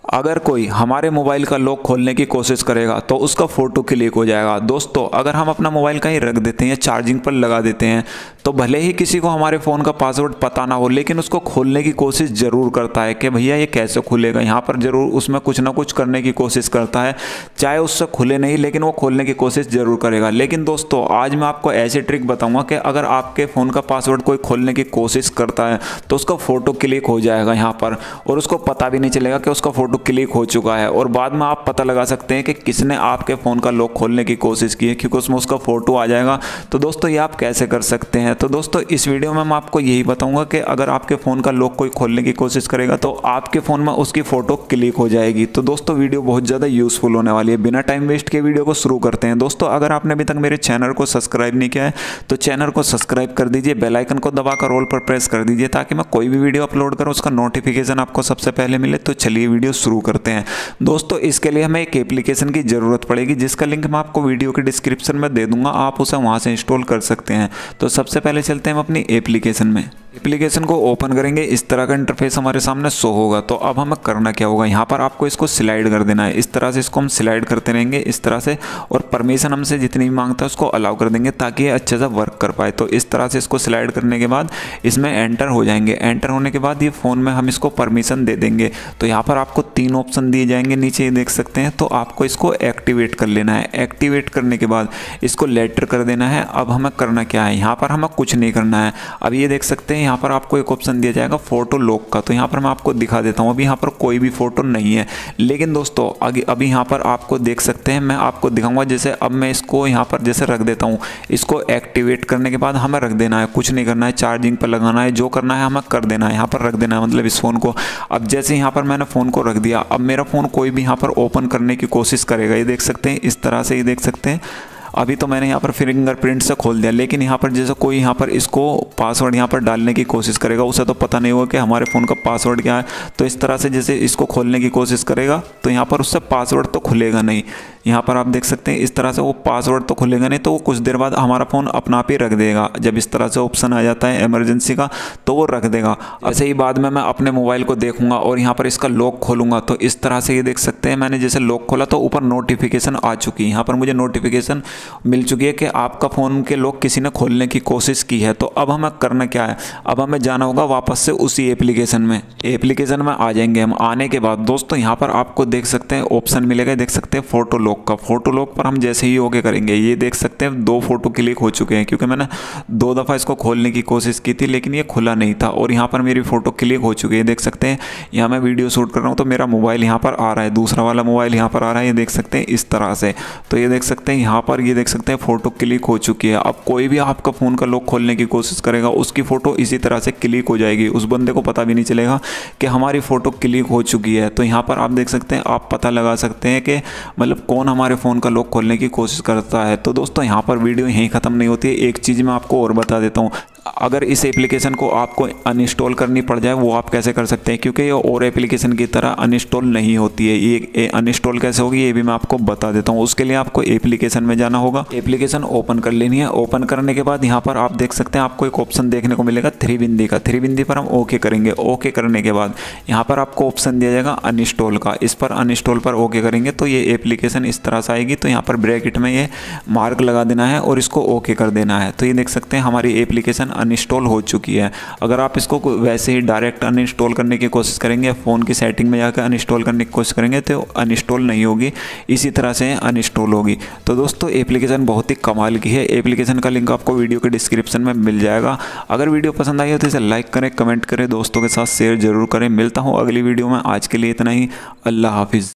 अगर कोई हमारे मोबाइल का लॉक खोलने की कोशिश करेगा तो उसका फ़ोटो क्लिक हो जाएगा। दोस्तों, अगर हम अपना मोबाइल कहीं रख देते हैं या चार्जिंग पर लगा देते हैं तो भले ही किसी को हमारे फ़ोन का पासवर्ड पता ना हो, लेकिन उसको खोलने की कोशिश ज़रूर करता है कि भैया ये कैसे खुलेगा। यहाँ पर ज़रूर उसमें कुछ ना कुछ करने की कोशिश करता है, चाहे उससे खुले नहीं लेकिन वो खोलने की कोशिश ज़रूर करेगा। लेकिन दोस्तों, आज मैं आपको ऐसी ट्रिक बताऊँगा कि अगर आपके फ़ोन का पासवर्ड कोई खोलने की कोशिश करता है तो उसका फ़ोटो क्लिक हो जाएगा यहाँ पर, और उसको पता भी नहीं चलेगा कि उसका फ़ोटो क्लिक हो चुका है। और बाद में आप पता लगा सकते हैं कि किसने आपके फ़ोन का लॉक खोलने की कोशिश की है, क्योंकि उसमें उसका फ़ोटो आ जाएगा। तो दोस्तों, ये आप कैसे कर सकते हैं? तो दोस्तों, इस वीडियो में मैं आपको यही बताऊंगा कि अगर आपके फ़ोन का लॉक कोई खोलने की कोशिश करेगा तो आपके फ़ोन में उसकी फ़ोटो क्लिक हो जाएगी। तो दोस्तों, वीडियो बहुत ज़्यादा यूज़फुल होने वाली है। बिना टाइम वेस्ट के वीडियो को शुरू करते हैं। दोस्तों, अगर आपने अभी तक मेरे चैनल को सब्सक्राइब नहीं किया है तो चैनल को सब्सक्राइब कर दीजिए, बेल आइकन को दबाकर ऑल पर प्रेस कर दीजिए ताकि मैं कोई भी वीडियो अपलोड करूँ उसका नोटिफिकेशन आपको सबसे पहले मिले। तो चलिए वीडियो शुरू करते हैं। दोस्तों, इसके लिए हमें एक एप्लीकेशन की ज़रूरत पड़ेगी जिसका लिंक मैं आपको वीडियो के डिस्क्रिप्शन में दे दूंगा, आप उसे वहां से इंस्टॉल कर सकते हैं। तो सबसे पहले चलते हैं हम अपनी एप्लीकेशन में। एप्लीकेशन को ओपन करेंगे, इस तरह का इंटरफेस हमारे सामने शो होगा। तो अब हमें करना क्या होगा, यहाँ पर आपको इसको स्लाइड कर देना है। इस तरह से इसको हम स्लाइड करते रहेंगे इस तरह से, और परमिशन हमसे जितनी भी मांगता है उसको अलाउ कर देंगे ताकि ये अच्छे से वर्क कर पाए। तो इस तरह से इसको स्लाइड करने के बाद इसमें एंटर हो जाएंगे। एंटर होने के बाद ये फ़ोन में हम इसको परमिशन दे देंगे। तो यहाँ पर आपको 3 ऑप्शन दिए जाएंगे, नीचे ये देख सकते हैं। तो आपको इसको एक्टिवेट कर लेना है। एक्टिवेट करने के बाद इसको लेटर कर देना है। अब हमें करना क्या है, यहाँ पर हमें कुछ नहीं करना है। अब ये देख सकते हैं, यहाँ पर आपको एक ऑप्शन दिया जाएगा फोटो लॉक का। तो यहाँ पर मैं आपको दिखा देता हूँ। अभी यहाँ पर कोई भी फोटो नहीं है, लेकिन दोस्तों अभी यहाँ पर आपको देख सकते हैं, मैं आपको दिखाऊंगा। जैसे अब मैं इसको यहाँ पर जैसे रख देता हूँ, इसको एक्टिवेट करने के बाद हमें रख देना है, कुछ नहीं करना है, चार्जिंग पर लगाना है, जो करना है हमें कर देना है। यहाँ पर रख देना है मतलब इस फ़ोन को। अब जैसे यहाँ पर मैंने फ़ोन को रख दिया, अब मेरा फ़ोन कोई भी यहाँ पर ओपन करने की कोशिश करेगा। ये देख सकते हैं, इस तरह से ये देख सकते हैं। अभी तो मैंने यहाँ पर फिंगरप्रिंट से खोल दिया, लेकिन यहाँ पर जैसे कोई यहाँ पर इसको पासवर्ड यहाँ पर डालने की कोशिश करेगा, उसे तो पता नहीं होगा कि हमारे फ़ोन का पासवर्ड क्या है। तो इस तरह से जैसे इसको खोलने की कोशिश करेगा तो यहाँ पर उससे पासवर्ड तो खुलेगा नहीं। यहाँ पर आप देख सकते हैं, इस तरह से वो पासवर्ड तो खुलेगा नहीं। तो वो कुछ देर बाद हमारा फ़ोन अपना आप ही रख देगा। जब इस तरह से ऑप्शन आ जाता है इमरजेंसी का तो वो रख देगा। ऐसे ही बाद में मैं अपने मोबाइल को देखूंगा और यहाँ पर इसका लॉक खोलूंगा तो इस तरह से ये देख सकते हैं, मैंने जैसे लॉक खोला तो ऊपर नोटिफिकेशन आ चुकी है। यहाँ पर मुझे नोटिफिकेशन मिल चुकी है कि आपका फ़ोन के लॉक किसी ने खोलने की कोशिश की है। तो अब हमें करना क्या है, अब हमें जाना होगा वापस से उसी एप्लीकेशन में। एप्लीकेशन में आ जाएंगे हम। आने के बाद दोस्तों यहाँ पर आपको देख सकते हैं ऑप्शन मिलेगा, देख सकते हैं फोटो लॉक का। फोटो लॉक पर हम जैसे ही ओके करेंगे, ये देख सकते हैं 2 फोटो क्लिक हो चुके हैं, क्योंकि मैंने 2 दफ़ा इसको खोलने की कोशिश की थी लेकिन ये खुला नहीं था। और यहाँ पर मेरी फ़ोटो क्लिक हो चुकी है, देख सकते हैं। यहाँ मैं वीडियो शूट कर रहा हूँ तो मेरा मोबाइल यहाँ पर आ रहा है, दूसरा वाला मोबाइल यहाँ पर आ रहा है, ये देख सकते हैं इस तरह से। तो ये देख सकते हैं यहाँ पर, ये देख सकते हैं फ़ोटो क्लिक हो चुकी है। अब कोई भी आपका फ़ोन का लॉक खोलने की कोशिश करेगा, उसकी फ़ोटो इसी तरह से क्लिक हो जाएगी। उस बंदे को पता भी नहीं चलेगा कि हमारी फ़ोटो क्लिक हो चुकी है। तो यहाँ पर आप देख सकते हैं, आप पता लगा सकते हैं कि मतलब कौन हमारे फ़ोन का लॉक खोलने की कोशिश करता है। तो दोस्तों, यहाँ पर वीडियो यहीं ख़त्म नहीं होती है। एक चीज़ मैं आपको और बता देता हूँ, अगर इस एप्लीकेशन को आपको अनइंस्टॉल करनी पड़ जाए वो आप कैसे कर सकते हैं, क्योंकि ये और एप्लीकेशन की तरह अनइंस्टॉल नहीं होती है। ये अनइंस्टॉल कैसे होगी ये भी मैं आपको बता देता हूँ। उसके लिए आपको एप्लीकेशन में जाना होगा, एप्लीकेशन ओपन कर लेनी है। ओपन करने के बाद यहाँ पर आप देख सकते हैं, आपको एक ऑप्शन देखने को मिलेगा 3 बिंदी का। 3 बिंदी पर हम ओके करेंगे। ओके करने के बाद यहाँ पर आपको ऑप्शन दिया जाएगा अनइंस्टॉल का। इस पर अनइंस्टॉल पर ओके करेंगे तो ये एप्लीकेशन इस तरह से आएगी। तो यहाँ पर ब्रैकेट में ये मार्क लगा देना है और इसको ओके कर देना है। तो ये देख सकते हैं हमारी एप्लीकेशन अनइंस्टॉल हो चुकी है। अगर आप इसको वैसे ही डायरेक्ट अनइंस्टॉल करने की कोशिश करेंगे, फ़ोन की सेटिंग में जाकर अनइंस्टॉल करने की कोशिश करेंगे तो अनइंस्टॉल नहीं होगी, इसी तरह से अनइंस्टॉल होगी। तो दोस्तों, एप्लीकेशन बहुत ही कमाल की है। एप्लीकेशन का लिंक आपको वीडियो के डिस्क्रिप्शन में मिल जाएगा। अगर वीडियो पसंद आई हो तो इसे लाइक करें, कमेंट करें, दोस्तों के साथ शेयर जरूर करें। मिलता हूँ अगली वीडियो में। आज के लिए इतना ही। अल्लाह हाफिज़।